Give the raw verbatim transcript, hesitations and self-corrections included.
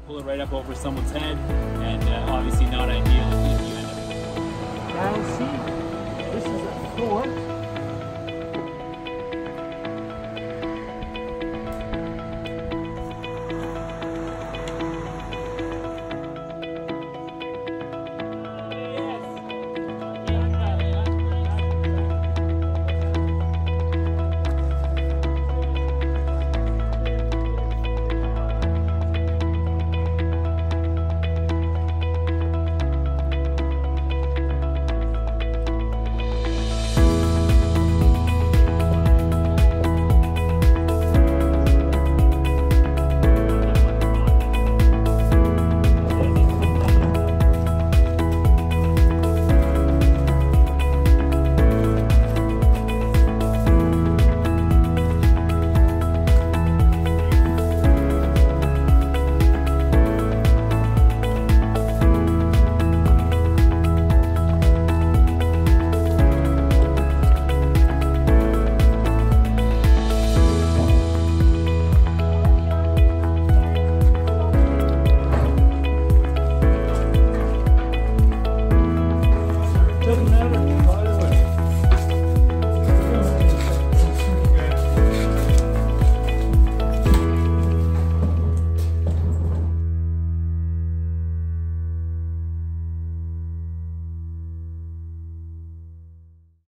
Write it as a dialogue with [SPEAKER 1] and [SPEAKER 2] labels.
[SPEAKER 1] pull it right up over someone's head, and uh, obviously not ideal if you end up.
[SPEAKER 2] Now see, this is a fork.